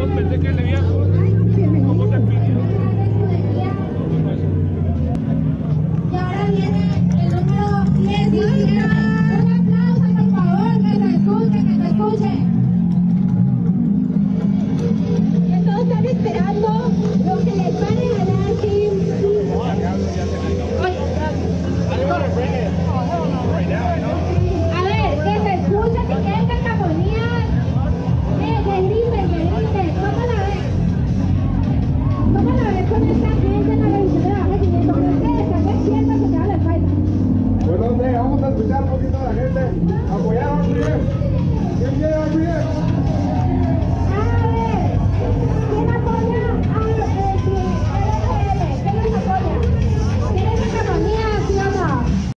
pensé que le había como te pidió. Y ahora viene el número 17. Un aplauso, por favor, que se escuche, que se escuche. Que todos están esperando lo que les van a regalar, sí. A ver, que se escuche, si quieren cacofonías. Que griten. ¿Cómo la ves con esta gente en la revisión de la baja 500? ¿Creen que están diciendo que se habla el país? Yo no sé, vamos a escuchar un poquito a la gente.